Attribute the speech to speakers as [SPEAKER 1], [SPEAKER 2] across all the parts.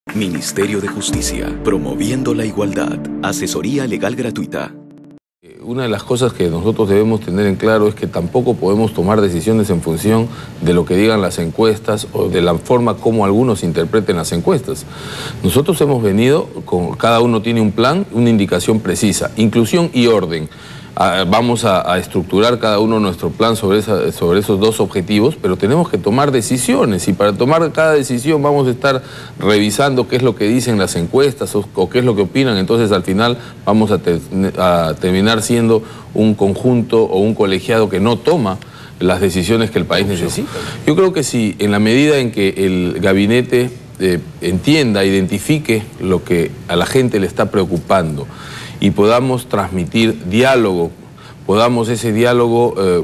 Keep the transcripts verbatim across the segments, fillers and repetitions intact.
[SPEAKER 1] Ministerio de Justicia, promoviendo la igualdad. Asesoría legal gratuita.
[SPEAKER 2] Una de las cosas que nosotros debemos tener en claro es que tampoco podemos tomar decisiones en función de lo que digan las encuestas o de la forma como algunos interpreten las encuestas. Nosotros hemos venido, con, cada uno tiene un plan, una indicación precisa, inclusión y orden. Vamos a, a estructurar cada uno nuestro plan sobre, esa, sobre esos dos objetivos, pero tenemos que tomar decisiones y para tomar cada decisión vamos a estar revisando qué es lo que dicen las encuestas o, o qué es lo que opinan. Entonces al final vamos a, te, a terminar siendo un conjunto o un colegiado que no toma las decisiones que el país necesita. Yo creo que si en la medida en que el gabinete eh, entienda, identifique lo que a la gente le está preocupando, y podamos transmitir diálogo, podamos ese diálogo eh,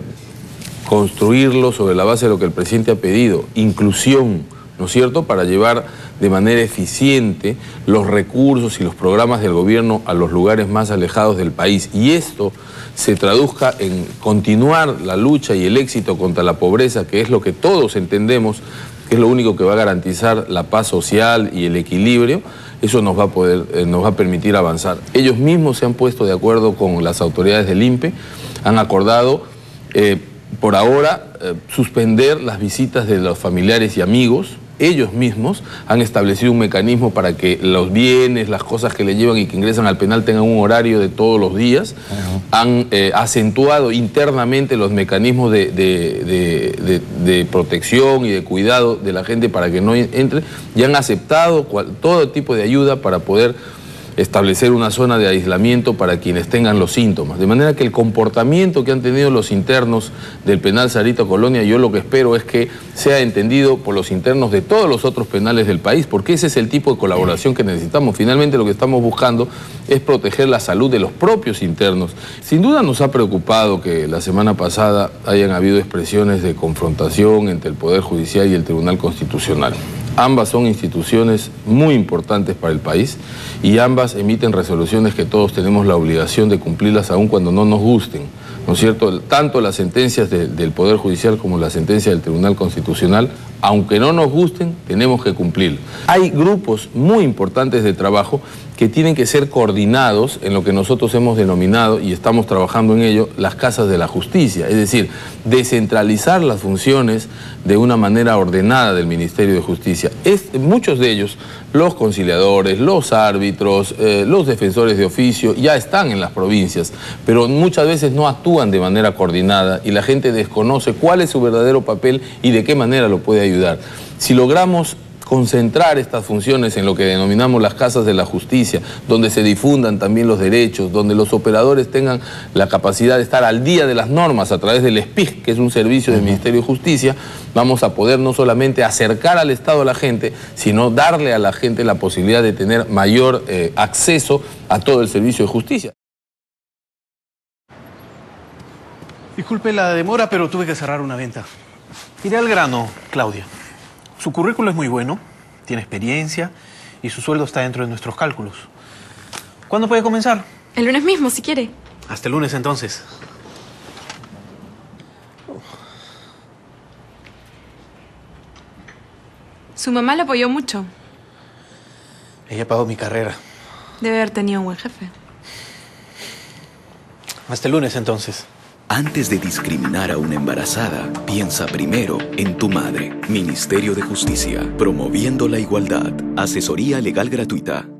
[SPEAKER 2] construirlo sobre la base de lo que el presidente ha pedido, inclusión, ¿no es cierto?, para llevar de manera eficiente los recursos y los programas del gobierno a los lugares más alejados del país. Y esto se traduzca en continuar la lucha y el éxito contra la pobreza, que es lo que todos entendemos que es lo único que va a garantizar la paz social y el equilibrio. Eso nos va a poder, eh, nos va a permitir avanzar. Ellos mismos se han puesto de acuerdo con las autoridades del I N P E, han acordado eh, por ahora eh, suspender las visitas de los familiares y amigos. Ellos mismos han establecido un mecanismo para que los bienes, las cosas que le llevan y que ingresan al penal tengan un horario de todos los días. Uh-huh. Han eh, acentuado internamente los mecanismos de, de, de, de, de protección y de cuidado de la gente para que no entre, y han aceptado cual, todo tipo de ayuda para poder establecer una zona de aislamiento para quienes tengan los síntomas. De manera que el comportamiento que han tenido los internos del penal Sarito Colonia, yo lo que espero es que sea entendido por los internos de todos los otros penales del país, porque ese es el tipo de colaboración que necesitamos. Finalmente lo que estamos buscando es proteger la salud de los propios internos. Sin duda nos ha preocupado que la semana pasada hayan habido expresiones de confrontación entre el Poder Judicial y el Tribunal Constitucional. Ambas son instituciones muy importantes para el país y ambas emiten resoluciones que todos tenemos la obligación de cumplirlas aun cuando no nos gusten, ¿no es cierto? Tanto las sentencias de, del Poder Judicial como la sentencia del Tribunal Constitucional, aunque no nos gusten, tenemos que cumplir. Hay grupos muy importantes de trabajo que tienen que ser coordinados en lo que nosotros hemos denominado, y estamos trabajando en ello, las casas de la justicia. Es decir, descentralizar las funciones de una manera ordenada del Ministerio de Justicia. Es, muchos de ellos, los conciliadores, los árbitros, eh, los defensores de oficio, ya están en las provincias, pero muchas veces no actúan de manera coordinada y la gente desconoce cuál es su verdadero papel y de qué manera lo puede ayudar. Si logramos concentrar estas funciones en lo que denominamos las casas de la justicia, donde se difundan también los derechos, donde los operadores tengan la capacidad de estar al día de las normas a través del S P I J, que es un servicio del Ministerio de Justicia, vamos a poder no solamente acercar al Estado a la gente, sino darle a la gente la posibilidad de tener mayor eh, acceso a todo el servicio de justicia.
[SPEAKER 3] Disculpe la demora, pero tuve que cerrar una venta. Iré al grano, Claudia. Su currículo es muy bueno, tiene experiencia y su sueldo está dentro de nuestros cálculos. ¿Cuándo puede comenzar?
[SPEAKER 4] El lunes mismo, si quiere.
[SPEAKER 3] Hasta el lunes, entonces.
[SPEAKER 4] Su mamá le apoyó mucho.
[SPEAKER 3] Ella pagó mi carrera.
[SPEAKER 4] Debe haber tenido un buen jefe.
[SPEAKER 3] Hasta el lunes, entonces.
[SPEAKER 1] Antes de discriminar a una embarazada, piensa primero en tu madre. Ministerio de Justicia, promoviendo la igualdad. Asesoría legal gratuita.